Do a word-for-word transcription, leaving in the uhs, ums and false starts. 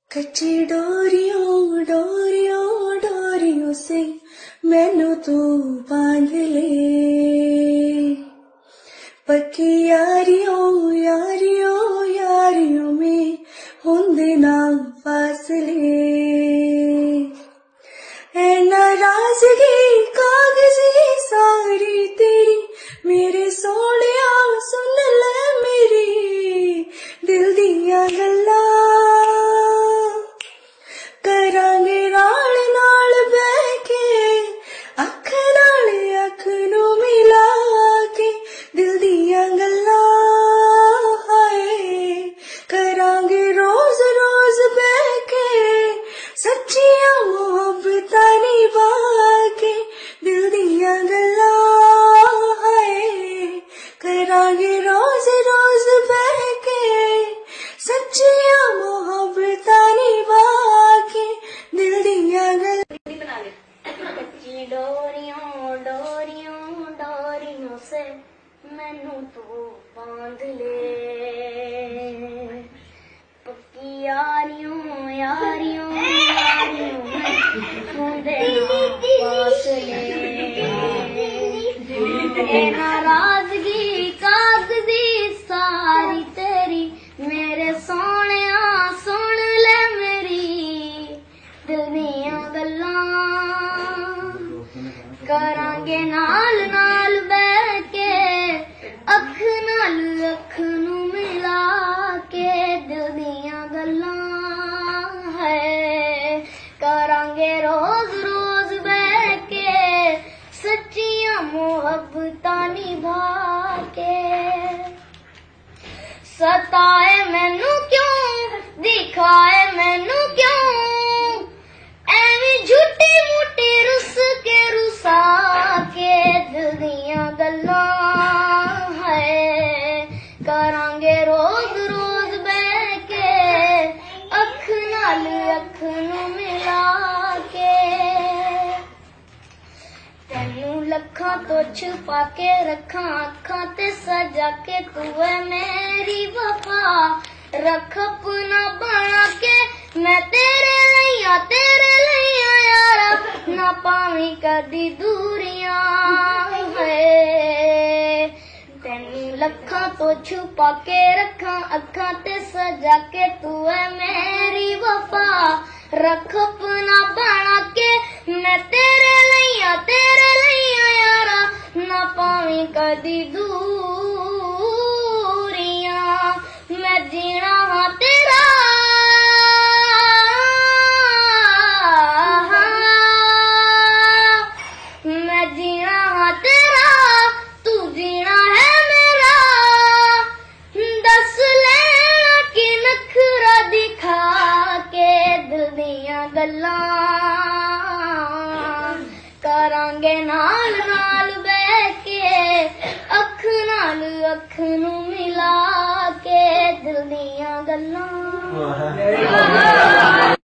कच्ची डोरियों डोरियों डोरियों से मैनू तू बांध ले, पक्की यारियों यारियों यारियों में होंदे ना फासले। ऐ नाराजगी कागजी सारी तेरी मेरे सोहणिया सुन ले मेरी दिल दियां गल्लां, करांगे नाल नाल बैठ के अख नाल अख नू मिला के दिल दियां गल्लां। हाय करांगे रोज रोज बैठ के सच्चियां मोहब्बतां निभा के दिल दियां गल्लां। हाय करांगे रोज रोज बैठ के सच्चियां मोहब्बतां निभा के दिल दियां गल्लां। कच्ची डोरियों डोरियों डोरियों से मैनू तू बांध ले, पक्की यारियों यारियों यारियों में होंदे ना फासले। ए नाराजगी कागजी सारी तेरी मेरे सोहणिया सुन ले मेरी दिल दियां गल्लां, करांगे नाल नाल बैठ के अख नाल अख नू मिला के दिल दियां गल्लां। है करांगे रोज रोज बैठ के सच्चियां मोहब्बतां निभा के। सताए मैनू क्यों दिखाए मैनू क्यों एवें झूठी मूठी रुस के रुसा के दिल दियां गल्लां। है करांगे रोज रोज बैठ के अख नाल अख नू मिला के। तेनू लखां तो छुपा के रखां अखां ते सजा के तू है मेरी वफा रख अपना बना के मैं तेरे लिया तेरे लिया यारा ना पावी कदी दूरियां। है तेनू लखां तो छुपा के रखां अखां ते सजा के तू है मेरी वफा रख अपना बना के मैं तेरे लिया तेरे लिया यारा ना पावी कदी दूरियां। मैं जीना हाँ तेरा मैं जीना हाँ तेरा तू जीना है मेरा। दस लेना कि नखरा दिखा के दिल दियां गल्लां, करांगे नाल नाल बैठ के अख नाल अख नू मिला के दिल दियां गल्लां।